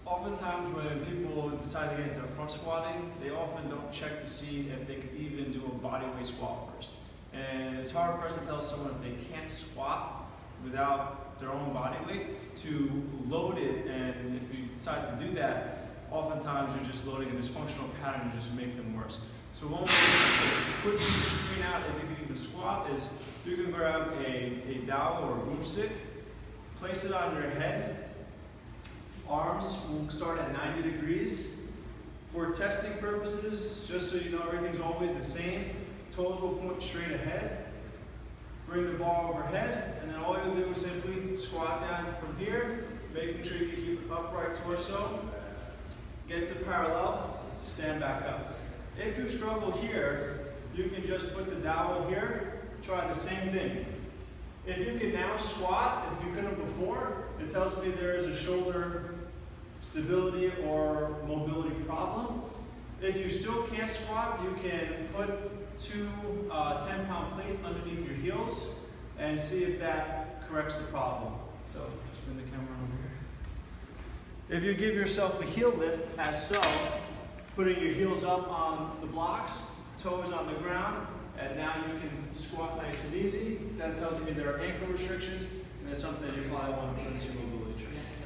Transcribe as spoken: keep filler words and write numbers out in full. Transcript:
Oftentimes when people decide to get into front squatting, they often don't check to see if they could even do a body weight squat first. And it's hard for us to tell someone if they can't squat without their own body weight to load it, and if you decide to do that, oftentimes you're just loading a dysfunctional pattern and just make them worse. So one way just to quickly screen out if you can even squat is you can grab a, a dowel or a broomstick, place it on your head. Arms will start at ninety degrees. For testing purposes, just so you know everything's always the same, toes will point straight ahead. Bring the ball overhead, and then all you'll do is simply squat down from here, making sure you can keep an upright torso. Get to parallel, stand back up. If you struggle here, you can just put the dowel here, try the same thing. If you can now squat, if you couldn't before, it tells me there is a shoulder stability or mobility problem. If you still can't squat, you can put two uh, ten pound plates underneath your heels and see if that corrects the problem. So just bring the camera over here. If you give yourself a heel lift as so, putting your heels up on the blocks, toes on the ground, and now you can squat nice and easy. That tells me there are ankle restrictions, and that's something that you probably want to put into your mobility training.